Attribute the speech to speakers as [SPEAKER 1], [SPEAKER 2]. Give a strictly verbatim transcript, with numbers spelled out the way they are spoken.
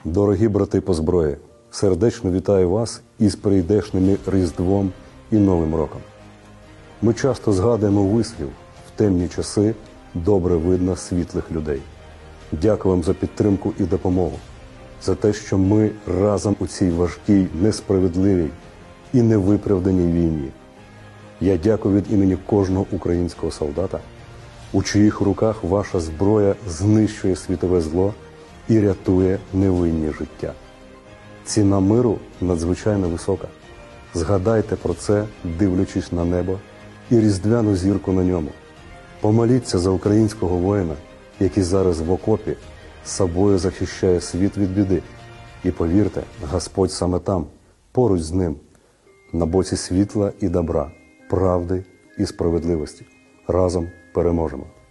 [SPEAKER 1] Дорогі брати по зброї, сердечно вітаю вас із прийдешним Різдвом і Новим роком. Ми часто згадуємо вислів «в темні часи добре видно світлих людей». Дякую вам за підтримку і допомогу, за те, що ми разом у цій важкій, несправедливій і невиправданій війні. Я дякую від імені кожного українського солдата, у чиїх руках ваша зброя знищує світове зло і рятує невинні життя. Ціна миру надзвичайно висока. Згадайте про це, дивлячись на небо і різдвяну зірку на ньому. Помоліться за українського воїна, який зараз в окопі собою захищає світ від біди. І повірте, Господь саме там, поруч з ним, на боці світла і добра, правди і справедливості. Разом переможемо.